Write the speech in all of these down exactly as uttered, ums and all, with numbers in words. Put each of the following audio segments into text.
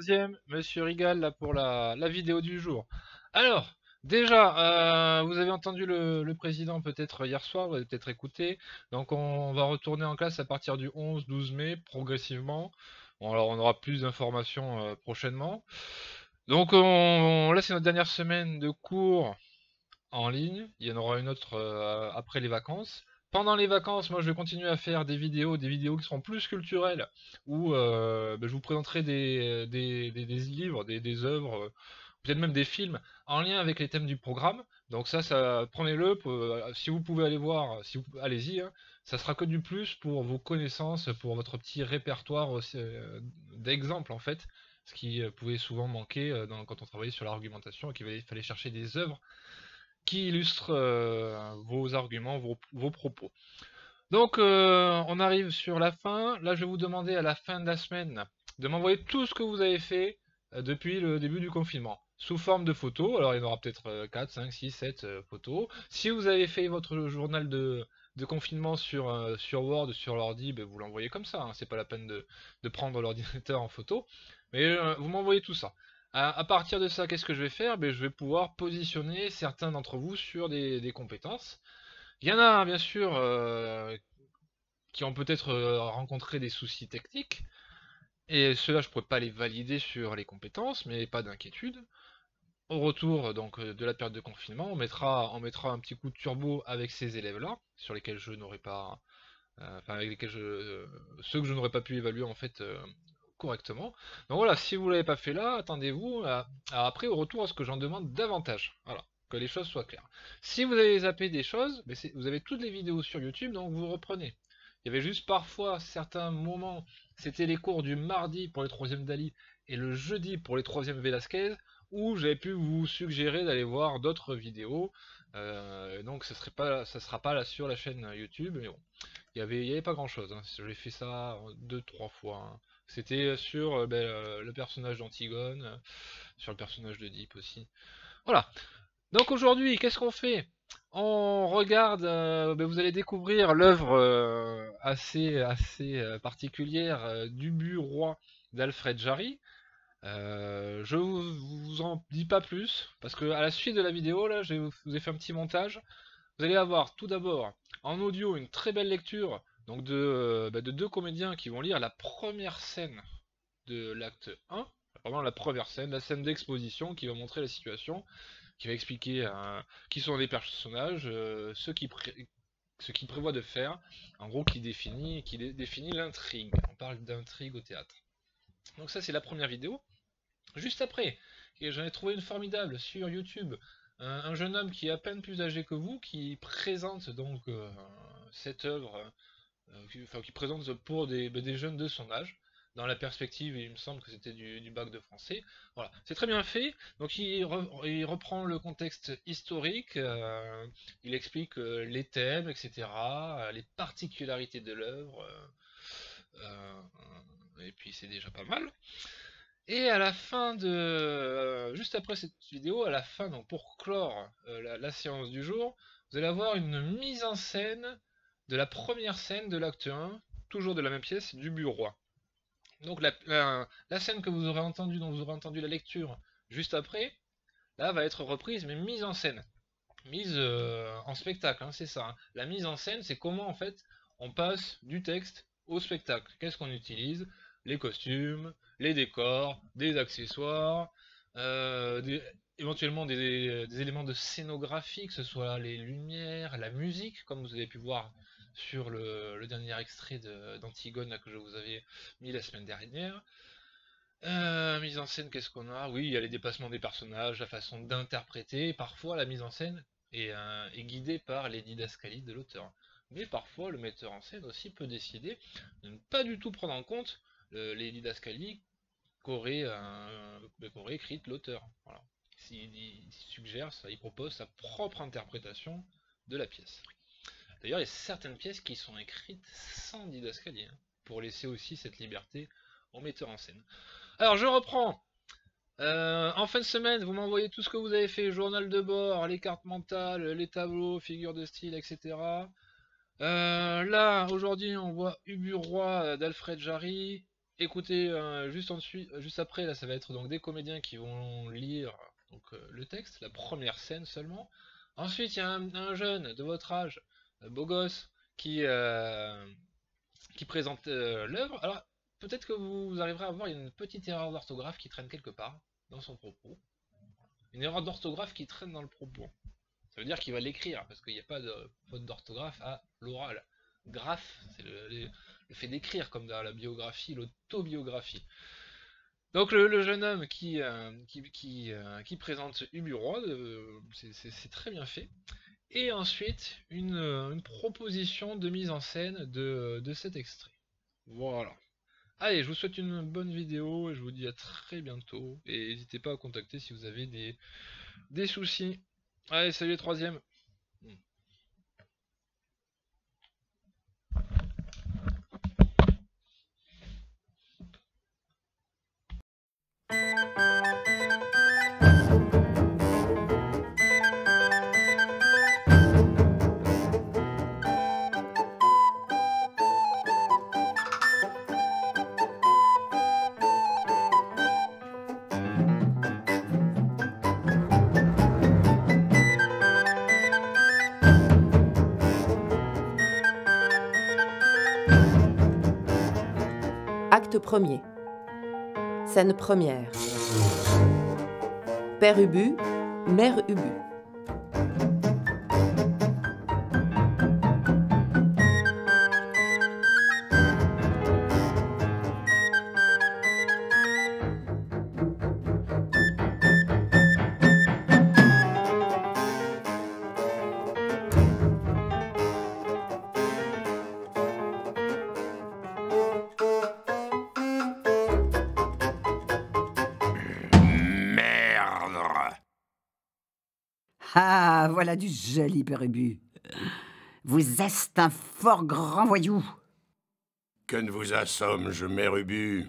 troisième, Monsieur Rigal, là pour la, la vidéo du jour. Alors, déjà, euh, vous avez entendu le, le président peut-être hier soir, vous avez peut-être écouté. Donc on va retourner en classe à partir du onze douze mai, progressivement. Bon, alors on aura plus d'informations euh, prochainement. Donc on, là c'est notre dernière semaine de cours en ligne. Il y en aura une autre euh, après les vacances. Pendant les vacances, moi je vais continuer à faire des vidéos, des vidéos qui seront plus culturelles, où euh, ben, je vous présenterai des, des, des- des livres, des, des œuvres, euh, peut-être même des films en lien avec les thèmes du programme. Donc ça, ça prenez-le, pour- euh, si vous pouvez aller voir, si vous, allez-y, hein. Ça sera que du plus pour vos connaissances, pour votre petit répertoire aussi, euh, d'exemples en fait, ce qui euh, pouvait souvent manquer euh, dans- quand on travaillait sur l'argumentation et qu'il fallait chercher des œuvres qui illustre euh, vos arguments, vos, vos propos. Donc, euh, on arrive sur la fin. Là, je vais vous demander à la fin de la semaine de m'envoyer tout ce que vous avez fait euh, depuis le début du confinement, sous forme de photos. Alors, il y en aura peut-être euh, quatre, cinq, six, sept euh, photos. Si vous avez fait votre journal de, de confinement sur, euh, sur Word, sur l'ordi, ben, vous l'envoyez comme ça, hein. C'est pas la peine de, de prendre l'ordinateur en photo. Mais euh, vous m'envoyez tout ça. À, à partir de ça, qu'est-ce que je vais faire? Ben, je vais pouvoir positionner certains d'entre vous sur des, des compétences. Il y en a, bien sûr, euh, qui ont peut-être euh, rencontré des soucis techniques, et ceux-là, je ne pourrais pas les valider sur les compétences, mais pas d'inquiétude. Au retour donc euh, de la période de confinement, on mettra, on mettra un petit coup de turbo avec ces élèves-là, sur lesquels je n'aurais pas, euh, enfin avec lesquels je, euh, ceux que je n'aurais pas pu évaluer en fait euh, correctement. Donc voilà, si vous l'avez pas fait là, attendez-vous à, à après au retour à ce que j'en demande davantage. Voilà, que les choses soient claires. Si vous avez zappé des choses, mais vous avez toutes les vidéos sur YouTube, donc vous reprenez. Il y avait juste parfois certains moments, c'était les cours du mardi pour les troisième Dali et le jeudi pour les troisième Velasquez, où j'avais pu vous suggérer d'aller voir d'autres vidéos. Euh, donc ce serait pas, ça sera pas là sur la chaîne YouTube, mais bon, il y avait, il y avait pas grand chose. Hein. J'ai fait ça deux, trois fois. Hein. C'était sur euh, ben, euh, le personnage d'Antigone, euh, sur le personnage de Deep aussi. Voilà. Donc aujourd'hui, qu'est-ce qu'on fait? On regarde, euh, ben, vous allez découvrir l'œuvre euh, assez, assez euh, particulière euh, d'Ubu Roi d'Alfred Jarry. Euh, je vous, vous en dis pas plus, parce que à la suite de la vidéo, là, je vous ai fait un petit montage. Vous allez avoir tout d'abord en audio une très belle lecture donc de, euh, bah, de deux comédiens qui vont lire la première scène de l'acte un, vraiment la première scène, la scène d'exposition qui va montrer la situation, qui va expliquer euh, qui sont les personnages, euh, ce qu'ils pré ce qu'ils prévoient de faire, en gros qui définit, qui dé définit l'intrigue. On parle d'intrigue au théâtre. Donc ça c'est la première vidéo. Juste après, j'en ai trouvé une formidable sur YouTube. Un, un jeune homme qui est à peine plus âgé que vous, qui présente donc euh, cette œuvre, euh, qui, enfin, qui présente pour des, ben, des jeunes de son âge, dans la perspective, il me semble que c'était du, du bac de français. Voilà, c'est très bien fait. Donc il, re, il reprend le contexte historique, euh, il explique euh, les thèmes, et cetera, euh, les particularités de l'œuvre, euh, euh, et puis c'est déjà pas mal. Et à la fin de, euh, juste après cette vidéo, à la fin, donc pour clore euh, la, la séance du jour, vous allez avoir une mise en scène de la première scène de l'acte un, toujours de la même pièce, du bureau. Donc la, la, la scène que vous aurez entendue, dont vous aurez entendu la lecture juste après, là va être reprise, mais mise en scène, mise euh, en spectacle, hein, c'est ça. Hein. La mise en scène, c'est comment en fait on passe du texte au spectacle. Qu'est-ce qu'on utilise? Les costumes, les décors, des accessoires, euh, des- éventuellement des, des éléments de scénographie, que ce soit les lumières, la musique, comme vous avez pu voir sur le, le dernier extrait de- d'Antigone que je vous avais mis la semaine dernière. Euh, mise en scène, qu'est-ce qu'on a? Oui, il y a les déplacements des personnages, la façon d'interpréter. Parfois, la mise en scène est, euh, est guidée par les didascalies de l'auteur. Mais parfois, le metteur en scène aussi peut décider de ne pas du tout prendre en compte le- les didascalies qu'aurait euh, qu'aurait écrite l'auteur. Voilà. Il, il suggère, ça, il propose sa propre interprétation de la pièce. D'ailleurs, il y a certaines pièces qui sont écrites sans didascalie, hein, pour laisser aussi cette liberté au metteur en scène. Alors, je reprends. Euh, en fin de semaine, vous m'envoyez tout ce que vous avez fait, journal de bord, les cartes mentales, les tableaux, figures de style, et cetera. Euh, là, aujourd'hui, on voit Ubu Roi d'Alfred Jarry écoutez euh, juste ensuite, juste après, là, ça va être donc des comédiens qui vont lire donc euh, le texte, la première scène seulement. Ensuite, il y a un, un jeune de votre âge, un beau gosse, qui euh, qui présente euh, l'œuvre. Alors, peut-être que vous arriverez à voir une petite erreur d'orthographe qui traîne quelque part dans son propos. Une erreur d'orthographe qui traîne dans le propos. Ça veut dire qu'il va l'écrire, parce qu'il n'y a pas de faute d'orthographe à l'oral. Graphe, c'est le, le, le fait d'écrire, comme dans la biographie, l'autobiographie. Donc le, le jeune homme qui, euh, qui, qui, euh, qui présente Ubu-Roi, euh, c'est très bien fait. Et ensuite, une, une proposition de mise en scène de, de cet extrait. Voilà. Allez, je vous souhaite une bonne vidéo et je vous dis à très bientôt. Et n'hésitez pas à contacter si vous avez des, des soucis. Allez, salut les troisièmes. Acte premier. Scène première. Père Ubu, Mère Ubu. Ah, voilà du joli, Père Ubu. Vous êtes un fort grand voyou. Que ne vous assomme-je, Mère Ubu?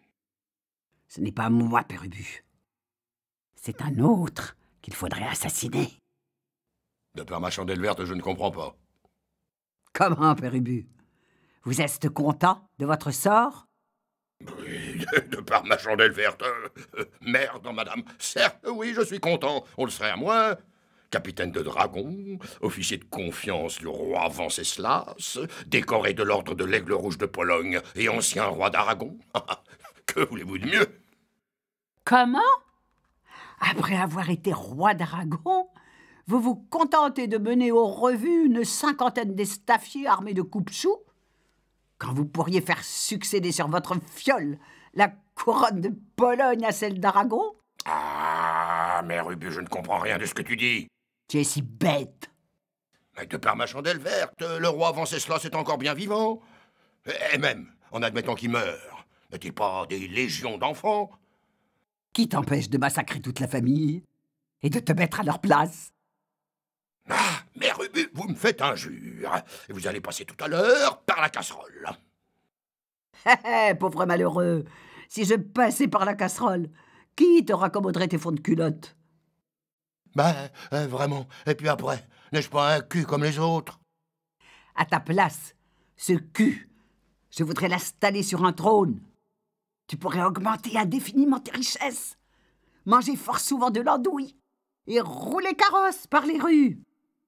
Ce n'est pas moi, Père Ubu. C'est un autre qu'il faudrait assassiner. De par ma chandelle verte, je ne comprends pas. Comment, Père Ubu? Vous êtes content de votre sort? Oui, de, de par ma chandelle verte. Euh, euh, merde, madame. Certes, oui, je suis content. On le serait à moins. Capitaine de dragon, officier de confiance du roi Venceslas, décoré de l'ordre de l'Aigle Rouge de Pologne et ancien roi d'Aragon. Que voulez-vous de mieux? Comment? Après avoir été roi d'Aragon, vous vous contentez de mener aux revues une cinquantaine d'estaffiers armés de coupe-choux, quand vous pourriez faire succéder sur votre fiole la couronne de Pologne à celle d'Aragon? Ah, Mère Ubu, je ne comprends rien de ce que tu dis. Tu es si bête. Mais de par ma chandelle verte, le roi Venceslas est encore bien vivant. Et même, en admettant qu'il meure, n'est-il pas des légions d'enfants? Qui t'empêche de massacrer toute la famille et de te mettre à leur place? Ah, Mère Ubu, vous me faites injure. Et vous allez passer tout à l'heure par la casserole. Hé hé, pauvre malheureux, si je passais par la casserole, qui te raccommoderait tes fonds de culotte? Ben, euh, vraiment. Et puis après, n'ai-je pas un cul comme les autres? À ta place, ce cul, je voudrais l'installer sur un trône. Tu pourrais augmenter indéfiniment tes richesses, manger fort souvent de l'andouille et rouler carrosse par les rues.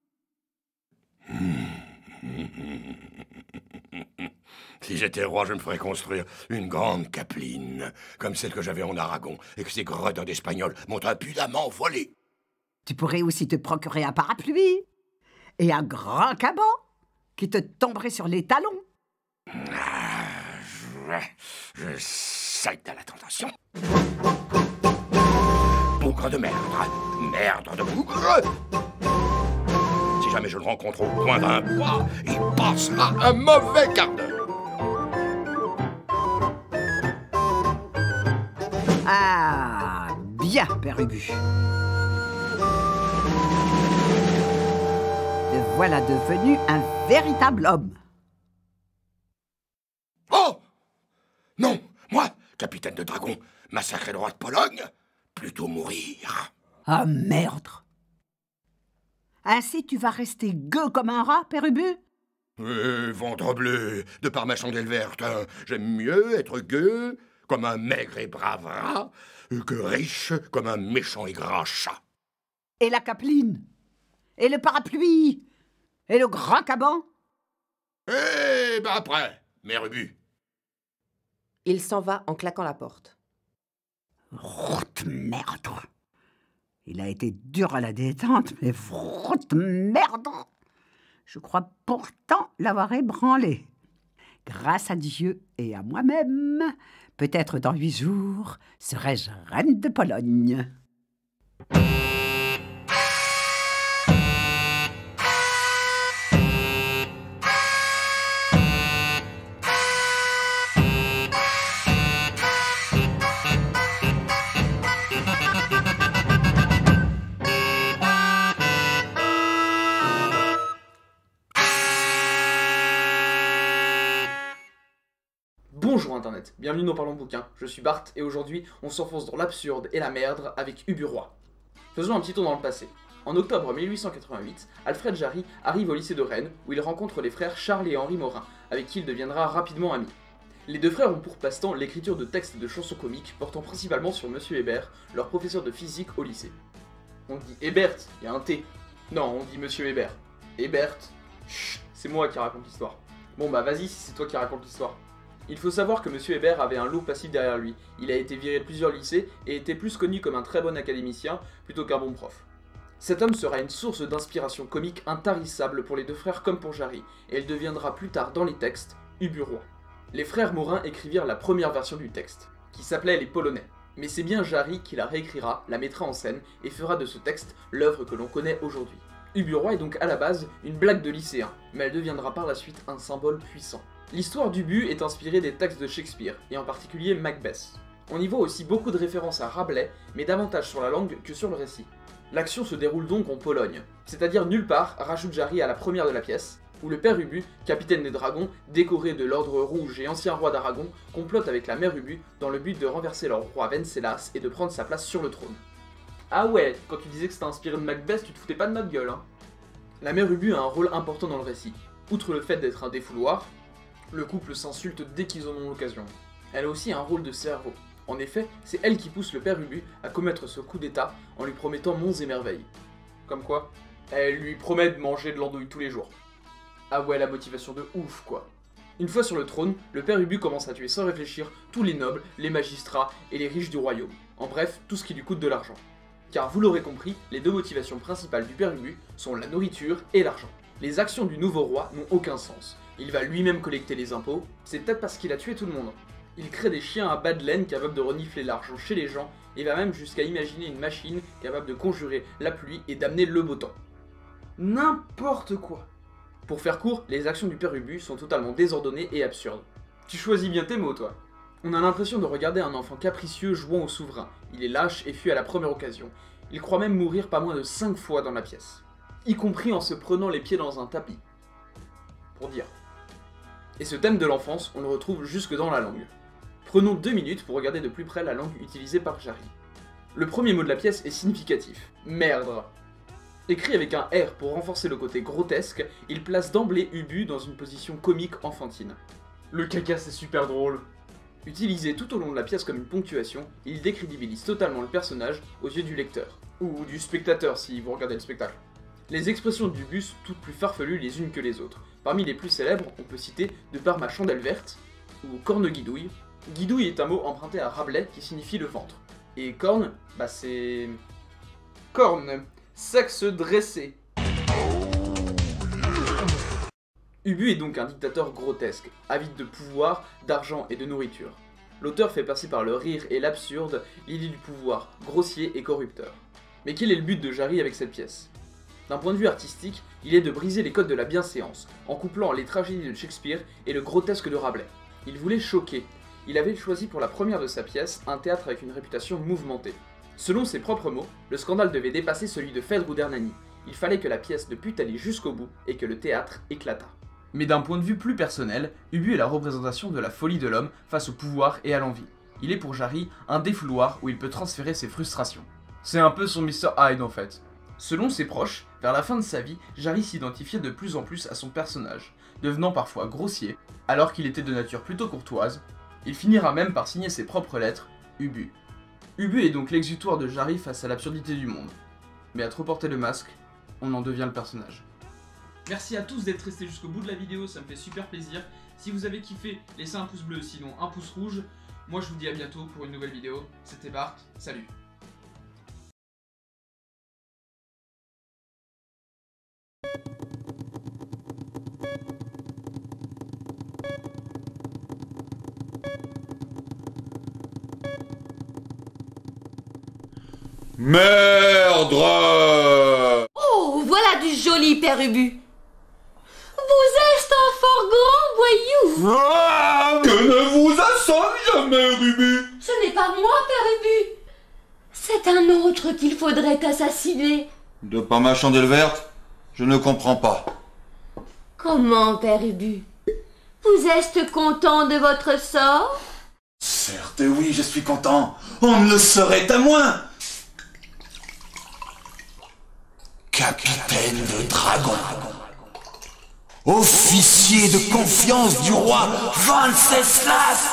Si j'étais roi, je me ferais construire une grande capeline, comme celle que j'avais en Aragon, et que ces gredins d'Espagnols m'ont impudemment volé. Tu pourrais aussi te procurer un parapluie et un grand caban qui te tomberait sur les talons. Ah, je, je cède à la tentation. Bougre de merde, merde de bougre. Si jamais je le rencontre au coin d'un bois, il passera un mauvais quart d'heure. Ah, bien, Père Ubu. Te voilà devenu un véritable homme. Oh! Non, moi, capitaine de dragon, massacré le roi de Pologne, plutôt mourir. Ah, merde. Ainsi tu vas rester gueux comme un rat, Père Ubu? Eh, ventre bleu, de par ma chandelle verte, hein, j'aime mieux être gueux comme un maigre et brave rat que riche comme un méchant et gras chat. Et la capeline? Et le parapluie? Et le grand caban? Eh ben après, mère Ubu. Il s'en va en claquant la porte. Vroute merde! Il a été dur à la détente, mais vroute merde! Je crois pourtant l'avoir ébranlé. Grâce à Dieu et à moi-même, peut-être dans huit jours, serai-je reine de Pologne. Bonjour Internet, bienvenue dans Parlons Bouquin, je suis Bart et aujourd'hui on s'enfonce dans l'absurde et la merde avec Ubu Roi. Faisons un petit tour dans le passé. En octobre mille huit cent quatre-vingt-huit, Alfred Jarry arrive au lycée de Rennes où il rencontre les frères Charles et Henri Morin, avec qui il deviendra rapidement ami. Les deux frères ont pour passe-temps l'écriture de textes de chansons comiques portant principalement sur Monsieur Hébert, leur professeur de physique au lycée. On dit Hébert, il y a un T. Non, on dit Monsieur Hébert. Hébert, chut, c'est moi qui raconte l'histoire. Bon bah vas-y si c'est toi qui raconte l'histoire. Il faut savoir que Monsieur Hébert avait un lourd passif derrière lui. Il a été viré de plusieurs lycées et était plus connu comme un très bon académicien plutôt qu'un bon prof. Cet homme sera une source d'inspiration comique intarissable pour les deux frères comme pour Jarry, et il deviendra plus tard dans les textes Ubu Roi. Les frères Morin écrivirent la première version du texte, qui s'appelait Les Polonais. Mais c'est bien Jarry qui la réécrira, la mettra en scène et fera de ce texte l'œuvre que l'on connaît aujourd'hui. Ubu Roi est donc à la base une blague de lycéen, mais elle deviendra par la suite un symbole puissant. L'histoire d'Ubu est inspirée des textes de Shakespeare, et en particulier Macbeth. On y voit aussi beaucoup de références à Rabelais, mais davantage sur la langue que sur le récit. L'action se déroule donc en Pologne, c'est-à-dire nulle part, rajoute Jarry à la première de la pièce, où le père Ubu, capitaine des dragons, décoré de l'ordre rouge et ancien roi d'Aragon, complote avec la mère Ubu dans le but de renverser leur roi Venceslas et de prendre sa place sur le trône. Ah ouais, quand tu disais que c'était inspiré de Macbeth, tu te foutais pas de notre gueule, hein. La mère Ubu a un rôle important dans le récit. Outre le fait d'être un défouloir, le couple s'insulte dès qu'ils en ont l'occasion. Elle a aussi un rôle de cerveau. En effet, c'est elle qui pousse le père Ubu à commettre ce coup d'état en lui promettant monts et merveilles. Comme quoi, elle lui promet de manger de l'andouille tous les jours. Ah ouais, la motivation de ouf quoi. Une fois sur le trône, le père Ubu commence à tuer sans réfléchir tous les nobles, les magistrats et les riches du royaume. En bref, tout ce qui lui coûte de l'argent. Car vous l'aurez compris, les deux motivations principales du père Ubu sont la nourriture et l'argent. Les actions du nouveau roi n'ont aucun sens. Il va lui-même collecter les impôts, c'est peut-être parce qu'il a tué tout le monde. Il crée des chiens à bas de laine capables de renifler l'argent chez les gens, et va même jusqu'à imaginer une machine capable de conjurer la pluie et d'amener le beau temps. N'importe quoi. Pour faire court, les actions du père Ubu sont totalement désordonnées et absurdes. Tu choisis bien tes mots, toi. On a l'impression de regarder un enfant capricieux jouant au souverain. Il est lâche et fuit à la première occasion. Il croit même mourir pas moins de cinq fois dans la pièce. Y compris en se prenant les pieds dans un tapis. Pour dire. Et ce thème de l'enfance, on le retrouve jusque dans la langue. Prenons deux minutes pour regarder de plus près la langue utilisée par Jarry. Le premier mot de la pièce est significatif. Merde. Écrit avec un R pour renforcer le côté grotesque, il place d'emblée Ubu dans une position comique enfantine. Le caca c'est super drôle. Utilisé tout au long de la pièce comme une ponctuation, il décrédibilise totalement le personnage aux yeux du lecteur. Ou du spectateur si vous regardez le spectacle. Les expressions d'Ubu sont toutes plus farfelues les unes que les autres. Parmi les plus célèbres, on peut citer « de par ma chandelle verte » ou « corne guidouille ». Guidouille est un mot emprunté à Rabelais qui signifie le ventre. Et corne, bah c'est... corne, sexe dressé. Ubu est donc un dictateur grotesque, avide de pouvoir, d'argent et de nourriture. L'auteur fait passer par le rire et l'absurde l'idée du pouvoir, grossier et corrupteur. Mais quel est le but de Jarry avec cette pièce? D'un point de vue artistique, il est de briser les codes de la bienséance, en couplant les tragédies de Shakespeare et le grotesque de Rabelais. Il voulait choquer. Il avait choisi pour la première de sa pièce un théâtre avec une réputation mouvementée. Selon ses propres mots, le scandale devait dépasser celui de Phèdre ou d'Hernani. Il fallait que la pièce ne pût aller jusqu'au bout et que le théâtre éclatât. Mais d'un point de vue plus personnel, Ubu est la représentation de la folie de l'homme face au pouvoir et à l'envie. Il est pour Jarry un défouloir où il peut transférer ses frustrations. C'est un peu son mister Hyde en fait. Selon ses proches, Vers la fin de sa vie, Jarry s'identifiait de plus en plus à son personnage, devenant parfois grossier, alors qu'il était de nature plutôt courtoise. Il finira même par signer ses propres lettres, Ubu. Ubu est donc l'exutoire de Jarry face à l'absurdité du monde. Mais à trop porter le masque, on en devient le personnage. Merci à tous d'être restés jusqu'au bout de la vidéo, ça me fait super plaisir. Si vous avez kiffé, laissez un pouce bleu, sinon un pouce rouge. Moi je vous dis à bientôt pour une nouvelle vidéo. C'était Bart, salut. Merdre! Oh, voilà du joli, Père Ubu. Vous êtes un fort grand voyou. Ah, que ne vous assomme jamais, Ubu! Ce n'est pas moi, Père Ubu. C'est un autre qu'il faudrait assassiner. De par ma chandelle verte, je ne comprends pas. Comment, Père Ubu? Vous êtes content de votre sort? Certes, oui, je suis content. On ne le saurait à moins. Capitaine de dragon, officier de confiance du roi Venceslas,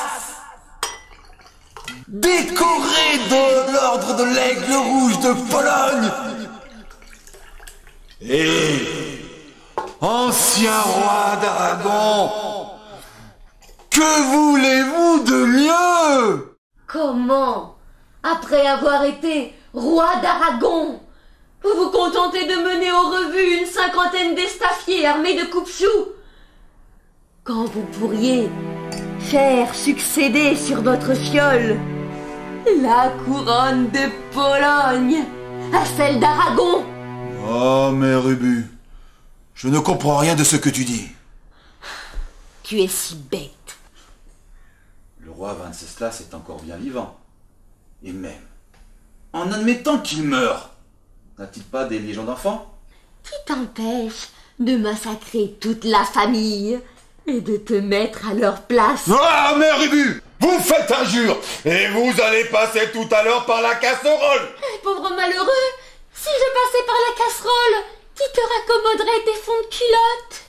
décoré de l'ordre de l'Aigle Rouge de Pologne, et ancien roi d'Aragon. Que voulez-vous de mieux? Comment? Après avoir été roi d'Aragon, vous vous contentez de mener aux revues une cinquantaine d'estafiers armés de coupe-choux, quand vous pourriez faire succéder sur votre fiole la couronne de Pologne à celle d'Aragon. Oh, mère Ubu, je ne comprends rien de ce que tu dis. Tu es si bête. Le roi Venceslas est encore bien vivant. Et même, en admettant qu'il meure, n'a-t-il pas des légions d'enfants? Qui t'empêche de massacrer toute la famille et de te mettre à leur place? Ah, mère Ubu! Vous faites injure! Et vous allez passer tout à l'heure par la casserole! Pauvre malheureux, si je passais par la casserole, qui te raccommoderait tes fonds de culotte?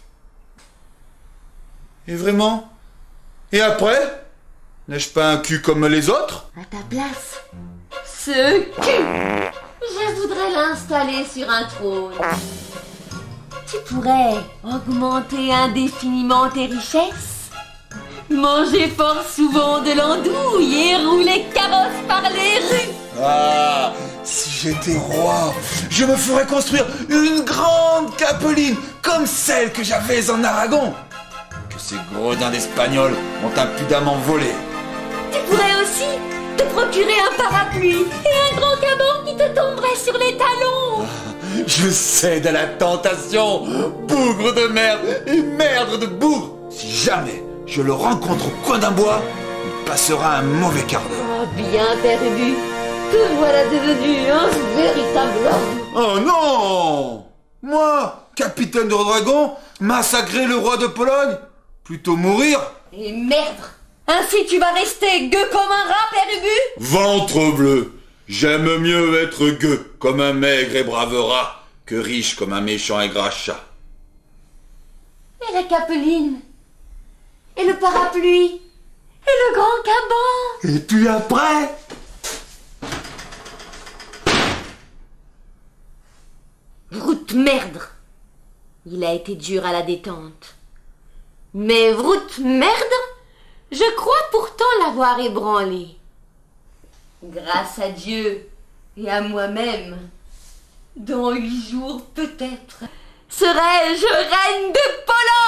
Et vraiment? Et après? N'ai-je pas un cul comme les autres? À ta place, ce cul, je voudrais l'installer sur un trône. Tu pourrais augmenter indéfiniment tes richesses, manger fort souvent de l'andouille et rouler carrosse par les rues. Ah, si j'étais roi, je me ferais construire une grande capeline comme celle que j'avais en Aragon, que ces gredins d'Espagnols ont impudemment volé. Tu pourrais aussi te procurer un parapluie et un grand caban qui te tomberait sur les talons. Je cède à la tentation, bougre de merde et merde de bougre. Si jamais je le rencontre au coin d'un bois, il passera un mauvais quart d'heure. Oh bien, Père Ubu, te voilà devenu un véritable homme. Oh non! Moi, capitaine de dragon, massacrer le roi de Pologne? Plutôt mourir? Et merde! Ainsi tu vas rester gueux comme un rat, Père Ubu? Ventre bleu! J'aime mieux être gueux comme un maigre et brave rat que riche comme un méchant et gras chat. Et la capeline? Et le parapluie? Et le grand caban? Et puis après? Vroute merdre! Il a été dur à la détente. Mais vroute merdre, je crois pourtant l'avoir ébranlé. Grâce à Dieu et à moi-même, dans huit jours peut-être, serai-je reine de Pologne!